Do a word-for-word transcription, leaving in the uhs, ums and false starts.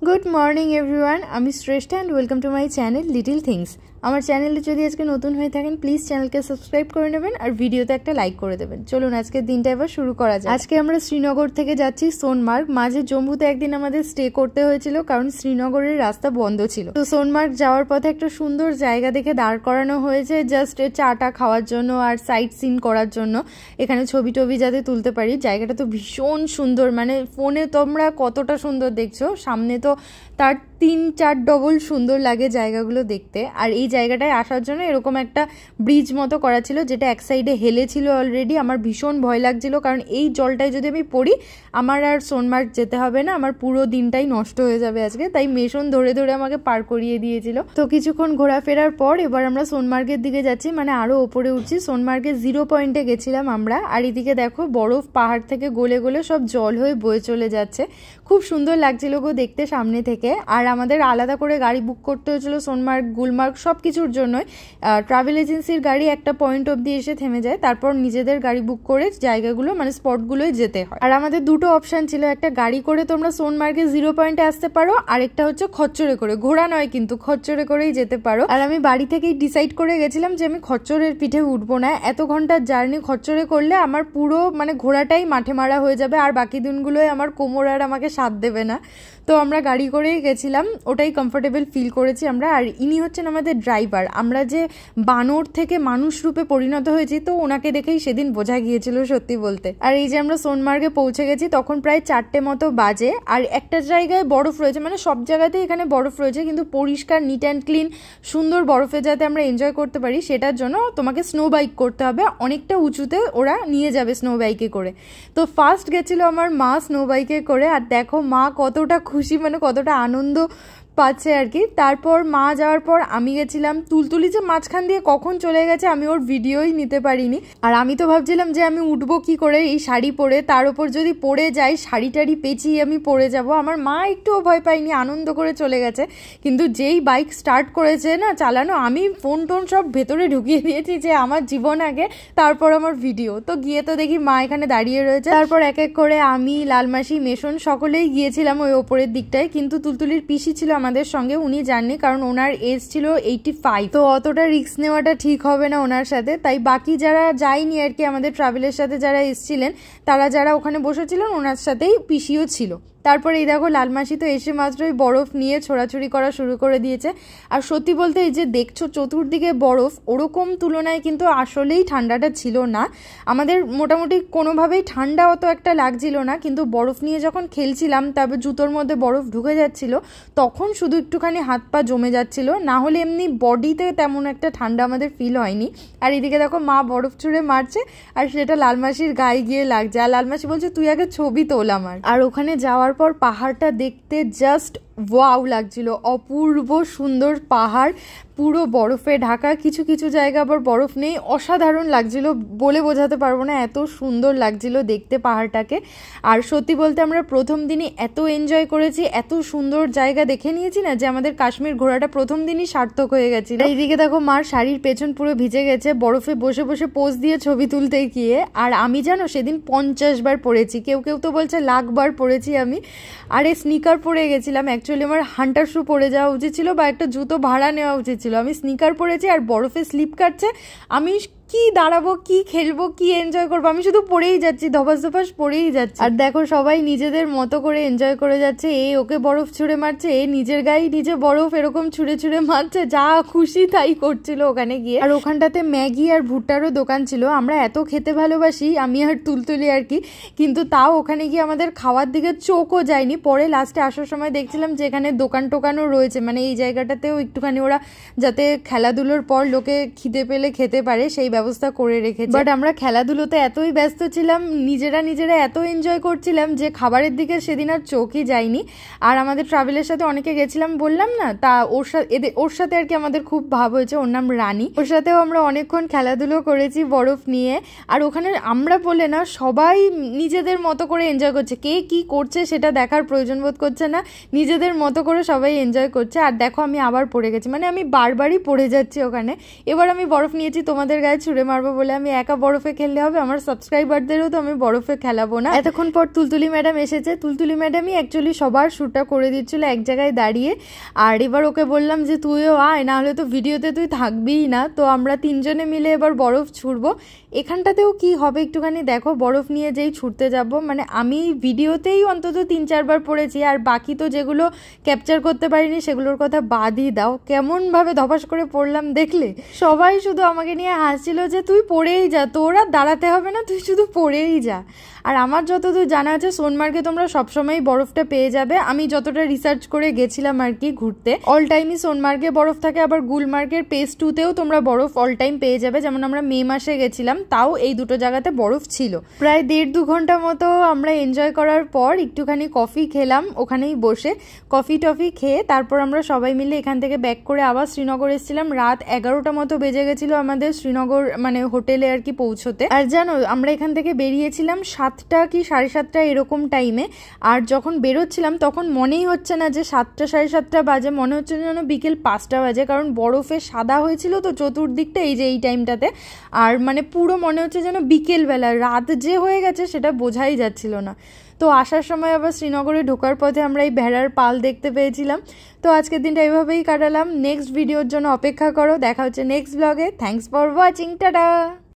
Good morning everyone आमी Shreshtha and welcome to my channel little things. আমার চ্যানেলে যদি আজকে নতুন হয়ে থাকেন প্লিজ চ্যানেলকে সাবস্ক্রাইব করে নেবেন আর ভিডিওতে একটা লাইক করে দেবেন। চলুন আজকের দিনটা এবার শুরু করা যাক। আজকে আমরা শ্রীনগর থেকে যাচ্ছি সোনমার্গ। মাঝে জম্মুতে একদিন আমাদের স্টে করতে হয়েছিল কারণ শ্রীনগরের রাস্তা বন্ধ ছিল। তো সোনমার্গ যাওয়ার পথে একটা সুন্দর জায়গা দেখে দাঁড় করানো হয়েছে জাস্ট চাটা খাওয়ার জন্য আর সাইট সিন করার জন্য। এখানে ছবি টবি যাতে তুলতে পারি। জায়গাটা তো ভীষণ সুন্দর, মানে ফোনে তোমরা কতটা সুন্দর দেখছো, সামনে তো তার তিন চার ডবল সুন্দর লাগে জায়গাগুলো দেখতে। আর এই জায়গাটায় আসার জন্য এরকম একটা ব্রিজ মতো করা ছিল যেটা এক সাইডে হেলে ছিল অলরেডি। আমার ভীষণ ভয় লাগছিল কারণ এই জলটায় যদি আমি পড়ি আমার আর সোনমার্গ যেতে হবে না, আমার পুরো দিনটাই নষ্ট হয়ে যাবে আজকে। তাই মেশন ধরে ধরে আমাকে পার করিয়ে দিয়েছিল। তো কিছুক্ষণ ঘোরাফেরার পর এবার আমরা সোনমার্গের দিকে যাচ্ছি, মানে আরো ওপরে উঠছি। সোনমার্গের জিরো পয়েন্টে গেছিলাম আমরা। আর এদিকে দেখো বরফ পাহাড় থেকে গলে গলে সব জল হয়ে বয়ে চলে যাচ্ছে। খুব সুন্দর লাগছিল গো দেখতে সামনে থেকে। আর আমাদের আলাদা করে গাড়ি বুক করতে হয়েছিল সোনমার্গ গুলমার্গ সব কিছুর জন্যই। ট্রাভেল এজেন্সির গাড়ি একটা পয়েন্ট অবধি এসে থেমে যায়, তারপর নিজেদের গাড়ি বুক করে জায়গাগুলো মানে স্পটগুলোই যেতে হয়। আর আমাদের দুটো অপশন ছিল, একটা গাড়ি করে তোমরা সোনমার্গের জিরো পয়েন্টে আসতে পারো, আরেকটা হচ্ছে খচ্চরে করে। ঘোড়া নয় কিন্তু খচ্চরে করেই যেতে পারো। আর আমি বাড়ি থেকেই ডিসাইড করে গেছিলাম যে আমি খচ্চরের পিঠে উঠবো না। এত ঘন্টার জার্নি খচ্চরে করলে আমার পুরো মানে ঘোড়াটাই মাঠে মারা হয়ে যাবে আর বাকি দিনগুলোই আমার কোমর আর আমাকে সাথ দেবে না। তো আমরা গাড়ি করেই গেছিলাম, ওটাই কমফোর্টেবল ফিল করেছি আমরা। আর ইনি হচ্ছেন আমাদের ড্রাইভার। আমরা যে বানর থেকে মানুষ রূপে পরিণত হয়েছি তো ওনাকে দেখেই সেদিন বোঝা গিয়েছিল সত্যি বলতে। আর এই যে আমরা সোনমার্গে পৌঁছে গেছি তখন প্রায় চারটে মতো বাজে। আর একটা জায়গায় বরফ রয়েছে, মানে সব জায়গাতেই এখানে বরফ রয়েছে কিন্তু পরিষ্কার নিট অ্যান্ড ক্লিন সুন্দর বরফে যাতে আমরা এনজয় করতে পারি সেটার জন্য তোমাকে স্নো বাইক করতে হবে। অনেকটা উঁচুতে ওরা নিয়ে যাবে স্নো বাইকে করে। তো ফার্স্ট গেছিল আমার মা স্নো বাইকে করে। আর দেখো মা কতটা খুশি, মানে কতটা আনন্দ পাচ্ছে আর কি। তারপর মা যাওয়ার পর আমি গেছিলাম। তুলতুলি যে মাঝখান দিয়ে কখন চলে গেছে আমি ওর ভিডিওই নিতে পারিনি। আর আমি তো ভাবছিলাম যে আমি উঠবো কি করে এই শাড়ি পরে, তার উপর যদি পড়ে যাই শাড়ি টাড়ি পেঁচিয়ে আমি পড়ে যাব। আমার মা একটুও ভয় পাইনি, আনন্দ করে চলে গেছে। কিন্তু যেই বাইক স্টার্ট করেছে না চালানো, আমি ফোন টোন সব ভেতরে ঢুকিয়ে দিয়েছি যে আমার জীবন আগে তারপর আমার ভিডিও। তো গিয়ে তো দেখি মা এখানে দাঁড়িয়ে রয়েছে। তারপর এক এক করে আমি লালমাসি মেশন সকলেই গিয়েছিলাম ওই ওপরের দিকটায়। কিন্তু তুলতুলির পিসি ছিল আমাদের সঙ্গে, উনি যাননি কারণ ওনার এজ ছিল এইটি ফাইভ। তো অতটা রিস্ক নেওয়াটা ঠিক হবে না ওনার সাথে। তাই বাকি যারা যায়নি আর কি আমাদের ট্রাভেলের সাথে যারা এসেছিলেন তারা যারা ওখানে বসেছিলেন ওনার সাথেই পিসিও ছিল। তারপরে এই দেখো লালমাসি তো এসে মাত্রই বরফ নিয়ে ছোড়াছুড়ি করা শুরু করে দিয়েছে। আর সত্যি বলতে এই যে দেখছো চতুর্দিকে বরফ, ওরকম তুলনায় কিন্তু আসলেই ঠান্ডাটা ছিল না। আমাদের মোটামুটি কোনোভাবেই ঠান্ডা অত একটা লাগছিল না, কিন্তু বরফ নিয়ে যখন খেলছিলাম তারপর জুতোর মধ্যে বরফ ঢুকে যাচ্ছিল তখন শুধু একটুখানি হাত পা জমে যাচ্ছিল, না হলে এমনি বডিতে তেমন একটা ঠান্ডা আমাদের ফিল হয়নি। আর এদিকে দেখো মা বরফ ছুঁড়ে মারছে আর সেটা লালমাসির গায়ে গিয়ে লাগছে। আর লালমাসি বলছে তুই আগে ছবি তোল আমার। আর ওখানে যাওয়ার পর পাহাড়টা দেখতে জাস্ট ওয়াও লাগছিল, অপূর্ব সুন্দর পাহাড়, পুরো বরফে ঢাকা। কিছু কিছু জায়গা আবার বরফ নেই, অসাধারণ লাগছিল, বলে বোঝাতে পারবো না এত সুন্দর লাগছিল দেখতে পাহাড়টাকে। আর সত্যি বলতে আমরা প্রথম দিনই এত এনজয় করেছি, এত সুন্দর জায়গা দেখে নিয়েছি না যে আমাদের কাশ্মীর ঘোরাটা প্রথম দিনই সার্থক হয়ে গেছিল। এইদিকে দেখো মার শাড়ির পেছন পুরো ভিজে গেছে বরফে বসে বসে পোজ দিয়ে ছবি তুলতে গিয়ে। আর আমি জানো সেদিন পঞ্চাশ বার পরেছি, কেউ কেউ তো বলছে লাখ বার পরেছি আমি। আরে স্নিকার পরে গেছিলাম, অ্যাকচুয়ালি আমার হান্টার শু পরে যাওয়া উচিত ছিল বা একটা জুতো ভাড়া নেওয়া উচিত ছিল। আমি স্নিকার পরেছি আর বরফে স্লিপ কাটছে, আমি কি দাঁড়াবো কি খেলবো কি এনজয় করবো, আমি শুধু পড়েই যাচ্ছি, ধপাস ধপাস পড়েই যাচ্ছি। আর দেখো সবাই নিজেদের মতো করে এনজয় করে যাচ্ছে। এ ওকে বরফ ছুঁড়ে মারছে, এ নিজের গায়ে নিজে বরফ এরকম ছুঁড়ে ছুঁড়ে মারছে, যা খুশি তাই করছিল ওখানে গিয়ে। আর ওখানটাতে ম্যাগি আর ভুট্টারও দোকান ছিল। আমরা এত খেতে ভালোবাসি আমি আর তুলতুলি আর কি, কিন্তু তাও ওখানে গিয়ে আমাদের খাওয়ার দিকে চোখও যায়নি। পরে লাস্টে আসার সময় দেখছিলাম যে এখানে দোকান টোকানও রয়েছে, মানে এই জায়গাটাতেও একটুখানি ওরা যাতে খেলাধুলোর পর লোকে খিদে পেলে খেতে পারে সেই ব্যবস্থা করে রেখেছে। বাট আমরা খেলাধুলোতে এতই ব্যস্ত ছিলাম, নিজেরা নিজেরা এত এনজয় করছিলাম যে খাবারের দিকে সেদিন আর চোখই যায়নি। আর আমাদের ট্রাভেলের সাথে অনেকে গেছিলাম বললাম না, তা ওর সাথে ওর সাথে আর কি আমাদের খুব ভাব হয়েছে। ওর নাম রানী। ওর সাথেও আমরা অনেকক্ষণ খেলাধুলো করেছি বরফ নিয়ে। আর ওখানে আমরা বলে না সবাই নিজেদের মতো করে এনজয় করছে, কে কি করছে সেটা দেখার প্রয়োজন বোধ করছে না, নিজেদের মতো করে সবাই এনজয় করছে। আর দেখো আমি আবার পড়ে গেছি, মানে আমি বারবারই পড়ে যাচ্ছি ওখানে। এবার আমি বরফ নিয়েছি তোমাদের গায়ে ছুঁড়ে মারবো বলে আমি একা বরফে খেললে হবে? আমার সাবস্ক্রাইবারদেরও তো আমি বরফে খেলাবো না। এতক্ষণ পর তুলতুলি ম্যাডাম এসেছে। তুলতুলি ম্যাডামই অ্যাকচুয়ালি সবার শ্যুটটা করে দিচ্ছিল এক জায়গায় দাঁড়িয়ে। আর এবার ওকে বললাম যে তুইও আয়, না হলে তো ভিডিওতে তুই থাকবিই না। তো আমরা তিনজনে মিলে এবার বরফ ছুঁড়বো। এখানটাতেও কি হবে একটুখানি দেখো, বরফ নিয়ে যেই ছুটতে যাব, মানে আমি ভিডিওতেই অন্তত তিন চারবার পড়েছি, আর বাকি তো যেগুলো ক্যাপচার করতে পারিনি সেগুলোর কথা বাদই দাও। কেমনভাবে ধপাস করে পড়লাম দেখলে? সবাই শুধু আমাকে নিয়ে হাসছিল যে তুই পড়েই যা, তোর আর দাঁড়াতে হবে না, তুই শুধু পড়েই যা। আর আমার যতদূর জানা আছে সোনমার্গে তোমরা সবসময় বরফটা পেয়ে যাবে। আমি যতটা রিসার্চ করে গেছিলাম আর কি ঘুরতে, অল টাইমই সোনমার্গে বরফ থাকে। আবার গুলমার্গের পেজ টুতেও তোমরা বরফ অল টাইম পেয়ে যাবে। যেমন আমরা মে মাসে গেছিলাম, তাও এই দুটো জায়গাতে বরফ ছিল। প্রায় দেড় দু ঘন্টা মতো আমরা এনজয় করার পর একটুখানি কফি খেলাম ওখানেই বসে। কফি টফি খেয়ে তারপর আমরা সবাই মিলে এখান থেকে ব্যাক করে আবার শ্রীনগর এসেছিলাম। রাত এগারোটা মতো বেজে গেছিলো আমাদের শ্রীনগর মানে হোটেলে আর কি পৌঁছতে। আর জানো আমরা এখান থেকে বেরিয়েছিলাম সাতটা কি সাড়ে সাতটা এরকম টাইমে। আর যখন বেরোচ্ছিলাম তখন মনেই হচ্ছে না যে সাতটা সাড়ে সাতটা বাজে, মনে হচ্ছে যেন বিকেল পাঁচটা বাজে, কারণ বরফে সাদা হয়েছিল তো চতুর্দিকটা এই যে এই টাইমটাতে। আর মানে পুরো মনে হচ্ছে যেন বিকেলবেলা, রাত যে হয়ে গেছে সেটা বোঝাই যাচ্ছিল না। তো আসার সময় আবার শ্রীনগরে ঢোকার পথে আমরা এই ভেড়ার পাল দেখতে পেয়েছিলাম। তো আজকের দিনটা এইভাবেই কাটালাম। নেক্সট ভিডিওর জন্য অপেক্ষা করো। দেখা হচ্ছে নেক্সট ব্লগে। Thanks for watching, tata.